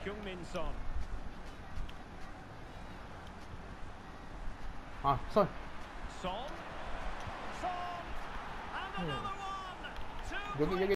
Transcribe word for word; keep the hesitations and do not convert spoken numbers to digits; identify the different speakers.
Speaker 1: Heung-min Son.
Speaker 2: 아, 선.
Speaker 1: Son. Son. And another one. Two
Speaker 2: 여기, 여기.